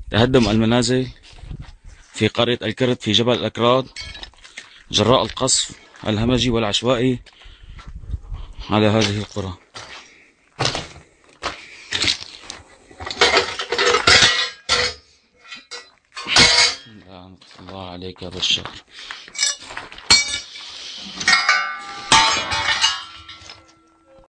تهدم المنازل في قرية الكرد في جبل الأكراد جراء القصف الهمجي والعشوائي على هذه القرى. لعنة الله عليك يا بشار.